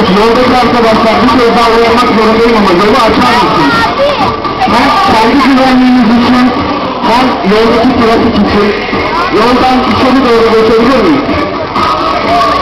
Yoldaki arkadaşlar bir kez daha uyanmak zorundayım ama yolu açar mısınız? Hem kendi güvenliğiniz için hem yoldaki trafik için yoldan içeri doğru geçebilir miyiz?